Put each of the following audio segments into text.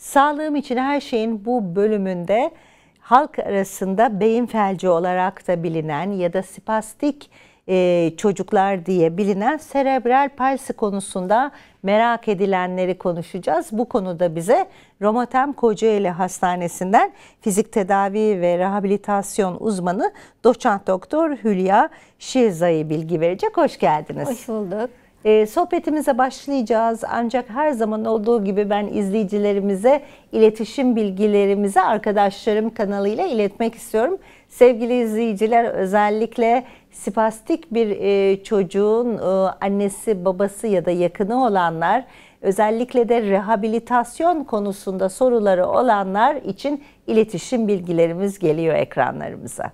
Sağlığım için her şeyin bu bölümünde halk arasında beyin felci olarak da bilinen ya da spastik çocuklar diye bilinen serebral palsi konusunda merak edilenleri konuşacağız. Bu konuda bize Romatem Kocaeli Hastanesi'nden fizik tedavi ve rehabilitasyon uzmanı doçent doktor Hülya Şirzai bilgi verecek. Hoş geldiniz. Hoş bulduk. Sohbetimize başlayacağız ancak her zaman olduğu gibi ben izleyicilerimize iletişim bilgilerimizi arkadaşlarım kanalıyla iletmek istiyorum. Sevgili izleyiciler, özellikle spastik bir çocuğun annesi, babası ya da yakını olanlar, özellikle de rehabilitasyon konusunda soruları olanlar için iletişim bilgilerimiz geliyor ekranlarımıza.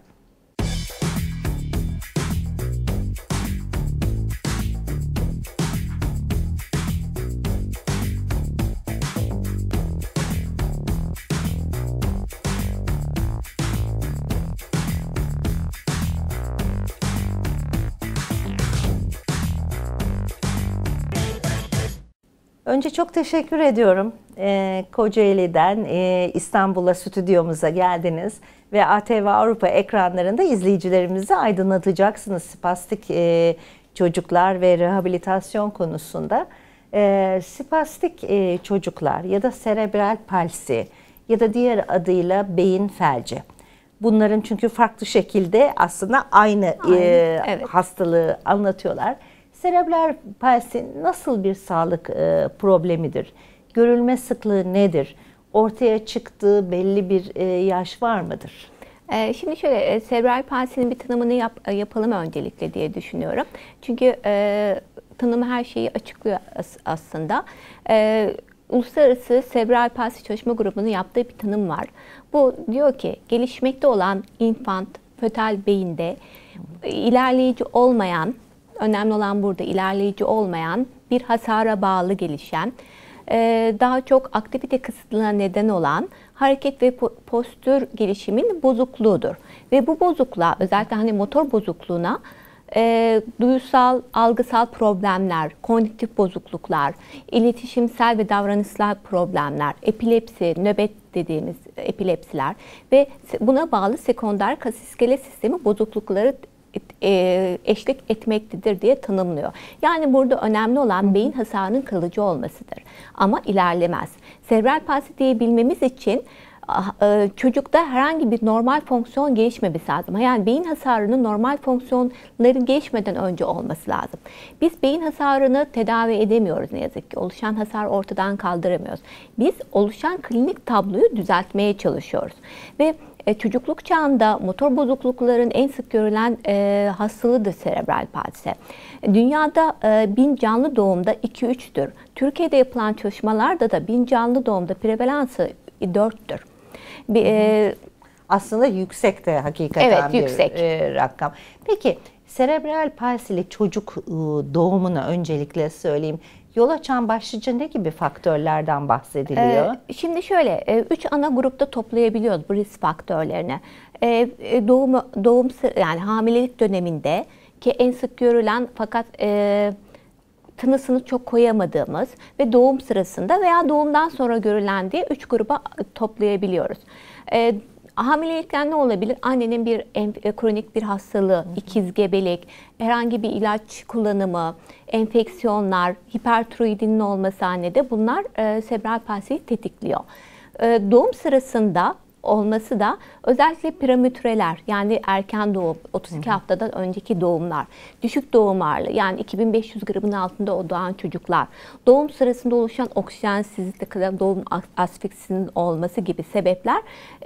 Önce çok teşekkür ediyorum. Kocaeli'den İstanbul'a stüdyomuza geldiniz ve ATV Avrupa ekranlarında izleyicilerimizi aydınlatacaksınız spastik çocuklar ve rehabilitasyon konusunda. Spastik çocuklar ya da serebral palsi ya da diğer adıyla beyin felci. Bunların çünkü farklı şekilde aslında aynı evet, hastalığı anlatıyorlar. Serebral palsi nasıl bir sağlık problemidir? Görülme sıklığı nedir? Ortaya çıktığı belli bir yaş var mıdır? Şimdi şöyle, serebral palsinin bir tanımını yapalım öncelikle diye düşünüyorum. Çünkü tanımı her şeyi açıklıyor aslında. Uluslararası Serebral Palsi Çalışma Grubu'nun yaptığı bir tanım var. Bu diyor ki gelişmekte olan infant, fötal beyinde ilerleyici olmayan, önemli olan burada ilerleyici olmayan bir hasara bağlı gelişen, daha çok aktivite kısıtlığına neden olan hareket ve postür gelişimin bozukluğudur. Ve bu bozukluğa, özellikle hani motor bozukluğuna duyusal, algısal problemler, kognitif bozukluklar, iletişimsel ve davranışsal problemler, epilepsi, nöbet dediğimiz epilepsiler ve buna bağlı sekonder kas iskelet sistemi bozuklukları eşlik etmektedir diye tanımlıyor. Yani burada önemli olan beyin hasarının kalıcı olmasıdır. Ama ilerlemez. Serebral palsi diyebilmemiz için çocukta herhangi bir normal fonksiyon gelişmemesi lazım. Yani beyin hasarının normal fonksiyonların gelişmeden önce olması lazım. Biz beyin hasarını tedavi edemiyoruz ne yazık ki. Oluşan hasar ortadan kaldıramıyoruz. Biz oluşan klinik tabloyu düzeltmeye çalışıyoruz. Ve çocukluk çağında motor bozuklukların en sık görülen hastalığıdır serebral palsi. Dünyada 1000 canlı doğumda 2-3'tür. Türkiye'de yapılan çalışmalarda da 1000 canlı doğumda prevalansı 4'tür. Aslında yüksek de hakikaten evet, yüksek. Bir rakam. Peki serebral palsili çocuk doğumuna öncelikle söyleyeyim. Yol açan başlıca ne gibi faktörlerden bahsediliyor? Şimdi şöyle, 3 ana grupta toplayabiliyoruz bu risk faktörlerini. Doğum yani hamilelik döneminde ki en sık görülen fakat tanısını çok koyamadığımız ve doğum sırasında veya doğumdan sonra görülen diye 3 gruba toplayabiliyoruz. Hamilelikten ne olabilir? Annenin bir kronik bir hastalığı, ikiz gebelik, herhangi bir ilaç kullanımı, enfeksiyonlar, hipertiroidinin olması annede bunlar serebral palsiyi tetikliyor. Doğum sırasında olması da özellikle prematüreler yani erken doğum, 32 haftadan önceki doğumlar, düşük doğum ağırlığı yani 2500 gramın altında o doğan çocuklar, doğum sırasında oluşan oksijensizlik, doğum asfiksinin olması gibi sebepler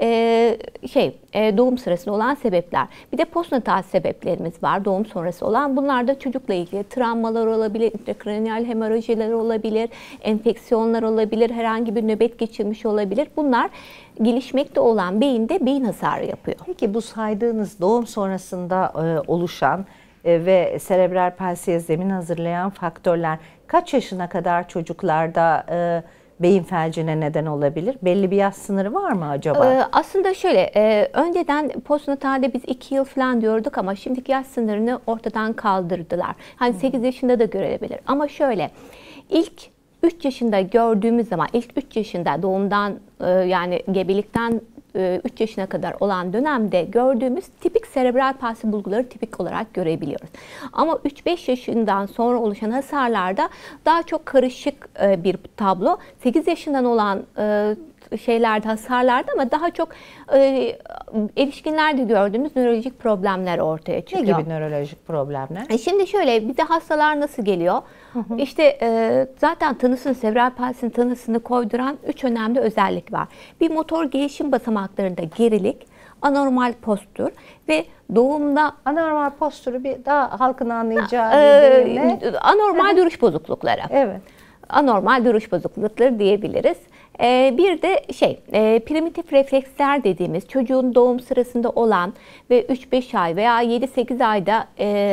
doğum sırasında olan sebepler. Bir de postnatal sebeplerimiz var doğum sonrası olan. Bunlar da çocukla ilgili travmalar olabilir, intrakranial hemorojiler olabilir, enfeksiyonlar olabilir, herhangi bir nöbet geçirmiş olabilir. Bunlar gelişmekte olan beyinde beyin hasarı yapıyor. Peki bu saydığınız doğum sonrasında oluşan ve serebral palsiye zemin hazırlayan faktörler kaç yaşına kadar çocuklarda beyin felcine neden olabilir? Belli bir yaş sınırı var mı acaba? Aslında şöyle, önceden postnatalde biz 2 yıl falan diyorduk ama şimdiki yaş sınırını ortadan kaldırdılar. Hani 8 yaşında da görebilir. Ama şöyle, ilk 3 yaşında gördüğümüz zaman, ilk 3 yaşında doğumdan yani gebelikten 3 yaşına kadar olan dönemde gördüğümüz tipik serebral palsi bulguları tipik olarak görebiliyoruz. Ama 3-5 yaşından sonra oluşan hasarlarda daha çok karışık bir tablo. 8 yaşından olan şeylerde, hasarlarda ama daha çok erişkinlerde gördüğümüz nörolojik problemler ortaya çıkıyor. Ne gibi nörolojik problemler? Şimdi şöyle, bize hastalar nasıl geliyor? İşte zaten tanısını, serebral palsinin tanısını koyduran 3 önemli özellik var. Bir, motor gelişim basamaklarında gerilik, anormal postür ve doğumda anormal postürü bir daha halkın anlayacağı bir deyimle. Anormal duruş bozuklukları. Evet. Anormal duruş bozuklukları diyebiliriz. Bir de primitif refleksler dediğimiz çocuğun doğum sırasında olan ve 3-5 ay veya 7-8 ayda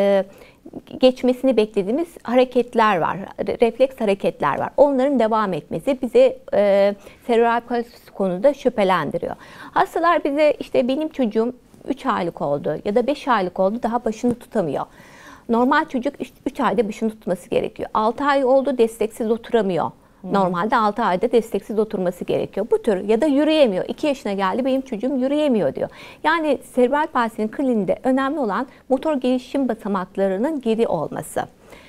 geçmesini beklediğimiz hareketler var. Refleks hareketler var. Onların devam etmesi bize serebral palsi konuda şüphelendiriyor. Hastalar bize işte benim çocuğum 3 aylık oldu ya da 5 aylık oldu, daha başını tutamıyor. Normal çocuk 3 ayda başını tutması gerekiyor. 6 ay oldu, desteksiz oturamıyor. Normalde 6 ayda desteksiz oturması gerekiyor. Bu tür, ya da yürüyemiyor. 2 yaşına geldi, benim çocuğum yürüyemiyor diyor. Yani serebral palsinin kliniğinde önemli olan motor gelişim basamaklarının geri olması.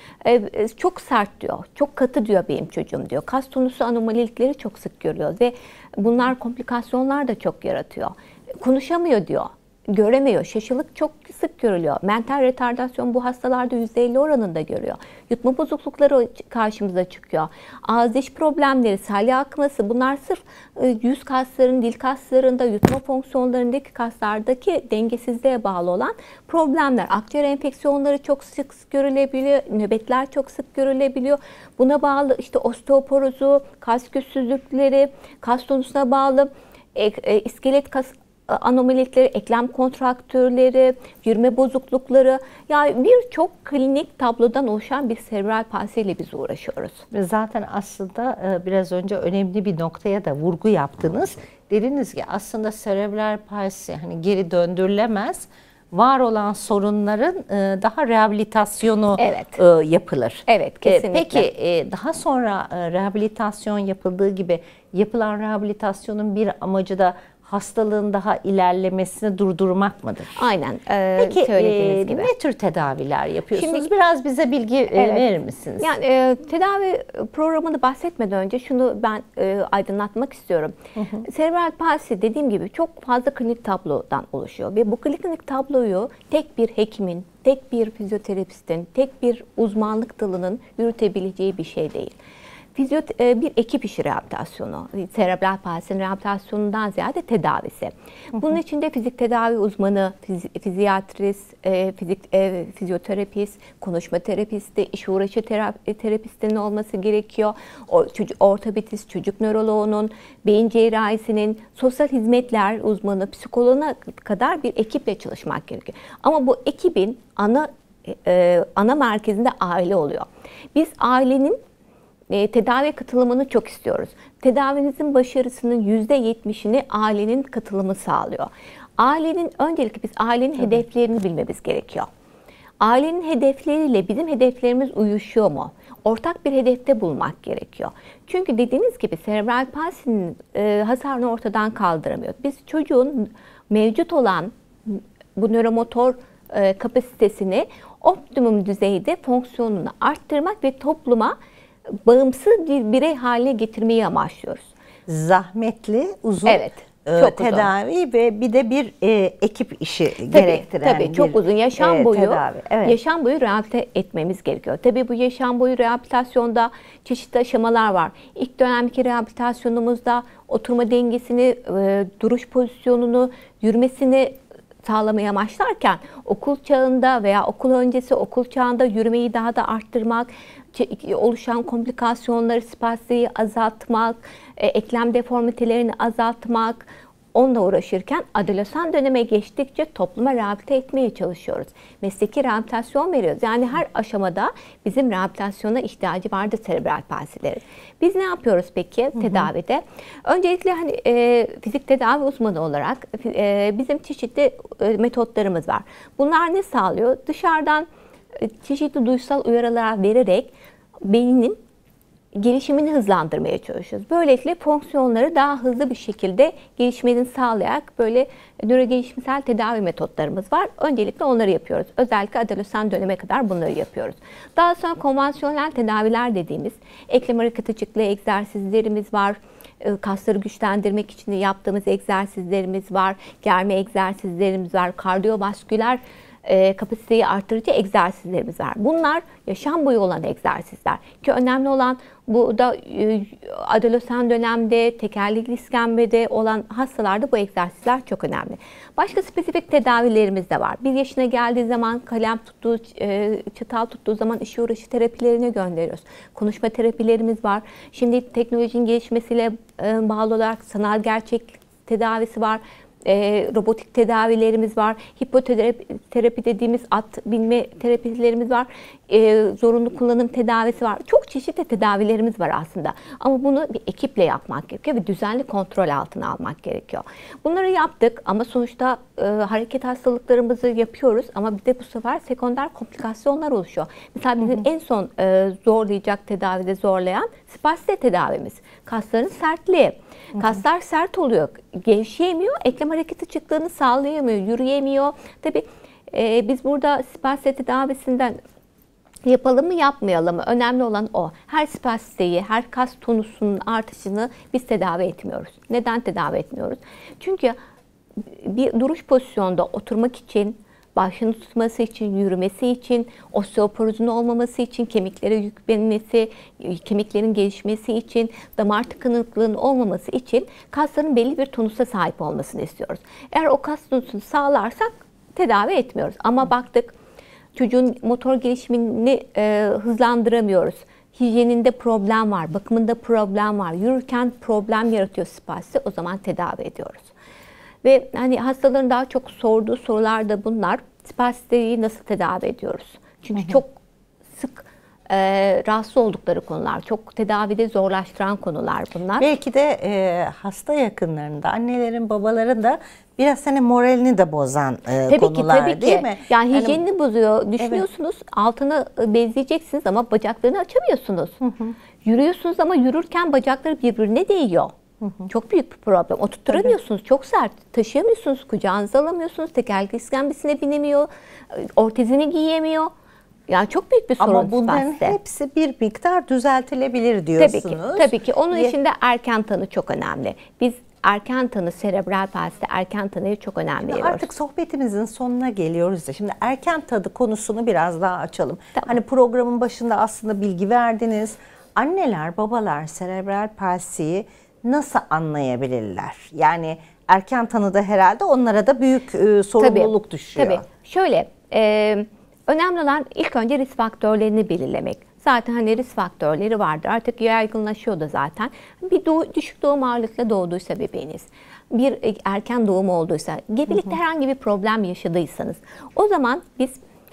Çok sert diyor, çok katı diyor benim çocuğum diyor. Kas tonusu anomalilikleri çok sık görüyoruz ve bunlar komplikasyonlar da çok yaratıyor. Konuşamıyor diyor. Göremiyor. Şaşılık çok sık görülüyor. Mental retardasyon bu hastalarda %50 oranında görüyor. Yutma bozuklukları karşımıza çıkıyor. Ağız diş problemleri, salya akması, bunlar sırf yüz kaslarının, dil kaslarında, yutma fonksiyonlarındaki kaslardaki dengesizliğe bağlı olan problemler. Akciğer enfeksiyonları çok sık görülebiliyor. Nöbetler çok sık görülebiliyor. Buna bağlı işte osteoporozu, kas güçsüzlükleri, kas tonusuna bağlı iskelet kas anomalilikleri, eklem kontraktörleri, yürüme bozuklukları, yani birçok klinik tablodan oluşan bir serebral palsi ile biz uğraşıyoruz. Zaten aslında biraz önce önemli bir noktaya da vurgu yaptınız. Dediniz ki aslında serebral palsi hani geri döndürülemez. Var sorunların daha rehabilitasyonu yapılır. Evet, kesinlikle. Peki daha sonra rehabilitasyon yapıldığı gibi yapılan rehabilitasyonun bir amacı da hastalığın daha ilerlemesini durdurmak mıdır? Aynen. Peki söylediğiniz gibi. ne tür tedaviler yapıyorsunuz? Şimdi, biraz bize bilgi verir misiniz? Yani tedavi programını bahsetmeden önce şunu ben aydınlatmak istiyorum. Serebral palsi dediğim gibi çok fazla klinik tablodan oluşuyor ve bu klinik tabloyu tek bir hekimin, tek bir fizyoterapistin, tek bir uzmanlık dalının yürütebileceği bir şey değil. Bir ekip işi rehabilitasyonu, serebral palsinin rehabilitasyonundan ziyade tedavisi. Bunun içinde fizik tedavi uzmanı, fizyatrist, fizyoterapist, konuşma terapisti, iş uğraşı terapistinin olması gerekiyor. Ortopedist, çocuk nöroloğunun, beyin cerrahisinin, sosyal hizmetler uzmanı, psikoloğuna kadar bir ekiple çalışmak gerekiyor. Ama bu ekibin ana merkezinde aile oluyor. Biz ailenin tedavi katılımını çok istiyoruz. Tedavinizin başarısının %70'ini ailenin katılımı sağlıyor. Öncelikle biz ailenin hedeflerini bilmemiz gerekiyor. Ailenin hedefleriyle bizim hedeflerimiz uyuşuyor mu? Ortak bir hedefte bulmak gerekiyor. Çünkü dediğiniz gibi serebral palsinin hasarını ortadan kaldıramıyor. Biz çocuğun mevcut olan bu nöromotor kapasitesini optimum düzeyde fonksiyonunu arttırmak ve topluma bağımsız bir birey haline getirmeyi amaçlıyoruz. Zahmetli, uzun tedavi ve bir de bir ekip işi gerektiren. Tabii çok uzun yaşam boyu tedavi. Evet. Yaşam boyu rehabilite etmemiz gerekiyor. Tabii bu yaşam boyu rehabilitasyonda çeşitli aşamalar var. İlk dönemki rehabilitasyonumuzda oturma dengesini, duruş pozisyonunu, yürümesini sağlamayı amaçlarken okul çağında veya okul öncesi, okul çağında yürümeyi daha da arttırmak, oluşan komplikasyonları, spasmayı azaltmak, eklem deformitelerini azaltmak, onunla uğraşırken adolesan döneme geçtikçe topluma rehabilite etmeye çalışıyoruz. Mesleki rehabilitasyon veriyoruz. Yani her aşamada bizim rehabilitasyona ihtiyacı vardır serebral palsilerin. Biz ne yapıyoruz peki tedavide? Öncelikle fizik tedavi uzmanı olarak bizim çeşitli metotlarımız var. Bunlar ne sağlıyor? Dışarıdan çeşitli duysal uyarılar vererek beynin gelişimini hızlandırmaya çalışıyoruz. Böylelikle fonksiyonları daha hızlı bir şekilde gelişmelerini sağlayarak böyle nörogelişimsel tedavi metotlarımız var. Öncelikle onları yapıyoruz. Özellikle adolesan döneme kadar bunları yapıyoruz. Daha sonra konvansiyonel tedaviler dediğimiz eklem hareket açıklığı egzersizlerimiz var. Kasları güçlendirmek için yaptığımız egzersizlerimiz var. Germe egzersizlerimiz var. Kardiyovasküler kapasiteyi artırıcı egzersizlerimiz var. Bunlar yaşam boyu olan egzersizler. Ki önemli olan bu da adolesan dönemde, tekerlekli iskembede olan hastalarda bu egzersizler çok önemli. Başka spesifik tedavilerimiz de var. 1 yaşına geldiği zaman kalem tuttuğu, çatal tuttuğu zaman işe uğraşı terapilerine gönderiyoruz. Konuşma terapilerimiz var. Şimdi teknolojinin gelişmesiyle bağlı olarak sanal gerçeklik tedavisi var. Robotik tedavilerimiz var. Hipoterapi dediğimiz at binme terapilerimiz var. Zorunlu kullanım tedavisi var. Çok çeşitli tedavilerimiz var aslında. Ama bunu bir ekiple yapmak gerekiyor ve düzenli kontrol altına almak gerekiyor. Bunları yaptık ama sonuçta hareket hastalıklarımızı yapıyoruz ama bir de bu sefer sekonder komplikasyonlar oluşuyor. Mesela bizim en son zorlayacak tedavide zorlayan spastik tedavimiz. Kasların sertliği. Kaslar sert oluyor, gevşeyemiyor, eklem hareketi açıklığını sağlayamıyor, yürüyemiyor. Tabii biz burada spastik tedavisinden yapalım mı yapmayalım mı? Önemli olan o. Her spastiği, her kas tonusunun artışını biz tedavi etmiyoruz. Neden tedavi etmiyoruz? Çünkü bir duruş pozisyonda oturmak için, başını tutması için, yürümesi için, osteoporozun olmaması için, kemiklere yüklenmesi, kemiklerin gelişmesi için, damar tıkanıklığının olmaması için kasların belli bir tonusa sahip olmasını istiyoruz. Eğer o kas tonusunu sağlarsak tedavi etmiyoruz. Ama baktık çocuğun motor gelişimini hızlandıramıyoruz. Hijyeninde problem var, bakımında problem var, yürürken problem yaratıyor spastik, o zaman tedavi ediyoruz. Ve hani hastaların daha çok sorduğu sorular da bunlar. Spastiği nasıl tedavi ediyoruz? Çünkü çok sık rahatsız oldukları konular, çok tedavide zorlaştıran konular bunlar. Belki de hasta yakınlarında, annelerin, babaların da biraz hani moralini de bozan konular tabii ki. Değil mi? Yani hijyenini bozuyor. Düşünüyorsunuz, altını bezleyeceksiniz ama bacaklarını açamıyorsunuz. Yürüyorsunuz ama yürürken bacakları birbirine değiyor. Çok büyük bir problem. Oturtturamıyorsunuz. Çok sert. Taşıyamıyorsunuz. Kucağınıza alamıyorsunuz. Tekerlekli iskembesine binemiyor. Ortezini giyemiyor. Yani çok büyük bir sorun. Ama bunların hepsi bir miktar düzeltilebilir diyorsunuz. Tabii ki. Onun için de erken tanı çok önemli. Biz erken tanı, serebral palside erken tanıya çok önemli veriyoruz. Artık sohbetimizin sonuna geliyoruz da şimdi erken tanı konusunu biraz daha açalım. Tamam. Hani programın başında aslında bilgi verdiniz. Anneler, babalar serebral palsiyi nasıl anlayabilirler? Yani erken tanıda herhalde onlara da büyük sorumluluk düşüyor. Tabii. Şöyle, önemli olan ilk önce risk faktörlerini belirlemek. Zaten hani risk faktörleri vardır. Artık yaygınlaşıyor da zaten. Bir düşük doğum ağırlıkla doğduysa bebeğiniz, bir erken doğum olduysa, gebelikte herhangi bir problem yaşadıysanız, o zaman biz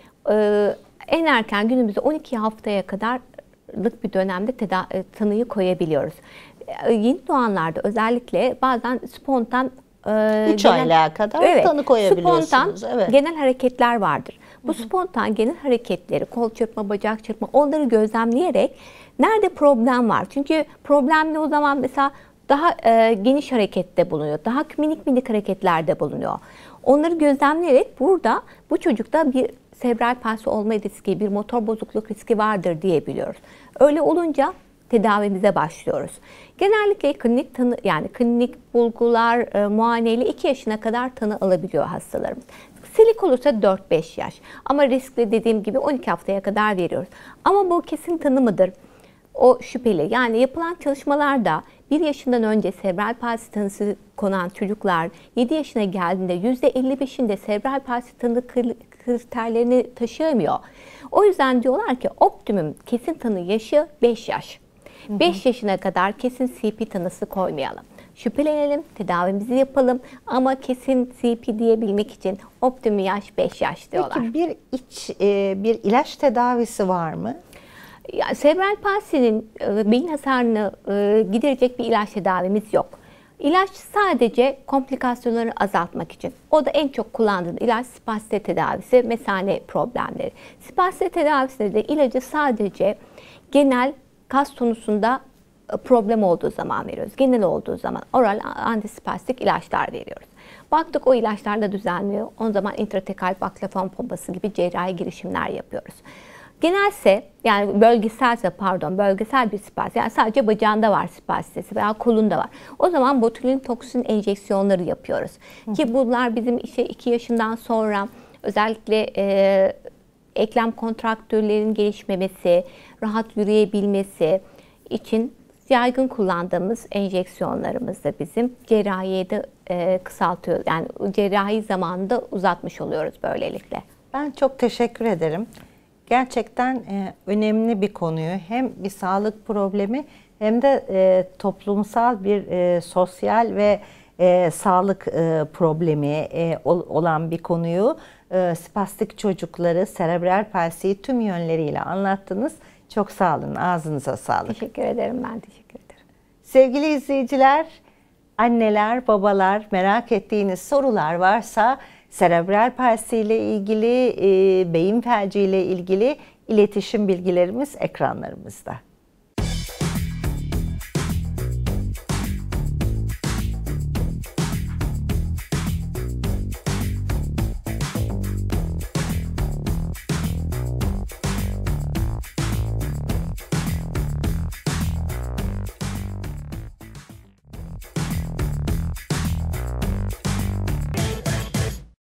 en erken günümüzde 12 haftaya kadarlık bir dönemde tanıyı koyabiliyoruz. Yeni doğanlarda özellikle bazen spontan 3 aylığa kadar tanı koyabiliyorsunuz. Spontan genel hareketler vardır. Bu spontan genel hareketleri, kol çırpma, bacak çırpma, onları gözlemleyerek nerede problem var? Çünkü problemli o zaman mesela daha geniş harekette bulunuyor, daha minik hareketlerde bulunuyor. Onları gözlemleyerek burada bu çocukta bir serebral palsi olma riski, bir motor bozukluk riski vardır diyebiliyoruz. Öyle olunca tedavimize başlıyoruz. Genellikle klinik tanı, yani klinik bulgular muayeneyle 2 yaşına kadar tanı alabiliyor hastalarımız. Silik olursa 4-5 yaş. Ama riskli dediğim gibi 12 haftaya kadar veriyoruz. Ama bu kesin tanı mıdır? O şüpheli. Yani yapılan çalışmalarda 1 yaşından önce serebral palsi tanısı konan çocuklar 7 yaşına geldiğinde %55'inde serebral palsi tanı kriterlerini taşıyamıyor. O yüzden diyorlar ki optimum kesin tanı yaşı 5 yaş. 5 yaşına kadar kesin CP tanısı koymayalım. Şüphelenelim, tedavimizi yapalım ama kesin CP diyebilmek için optimum yaş 5 yaş diyorlar. Peki bir ilaç tedavisi var mı? Ya, serebral palsinin beyin hasarını giderecek bir ilaç tedavimiz yok. İlaç sadece komplikasyonları azaltmak için. O da en çok kullandığım ilaç spastik tedavisi, mesane problemleri. Spastik tedavisinde de ilacı sadece genel kas tonusunda problem olduğu zaman veriyoruz. Genel olduğu zaman oral antispastik ilaçlar veriyoruz. Baktık o ilaçlar da düzenliyor. O zaman intratekal baklafon pompası gibi cerrahi girişimler yapıyoruz. Genelse yani bölgesel bir spastik, yani sadece bacağında var spastisi veya kolunda var. O zaman botulin toksin enjeksiyonları yapıyoruz. Ki bunlar bizim 2 yaşından sonra özellikle eklem kontraktürlerin gelişmemesi, rahat yürüyebilmesi için yaygın kullandığımız enjeksiyonlarımız da bizim cerrahiyi de kısaltıyor. Yani cerrahi zamanını da uzatmış oluyoruz böylelikle. Ben çok teşekkür ederim. Gerçekten önemli bir konuyu, hem bir sağlık problemi hem de toplumsal bir sosyal ve sağlık problemi olan bir konuyu spastik çocukları, serebral palsiyi tüm yönleriyle anlattınız. Çok sağ olun, ağzınıza sağlık. Teşekkür ederim, ben teşekkür ederim. Sevgili izleyiciler, anneler, babalar, merak ettiğiniz sorular varsa serebral palsi ile ilgili, beyin felci ile ilgili iletişim bilgilerimiz ekranlarımızda.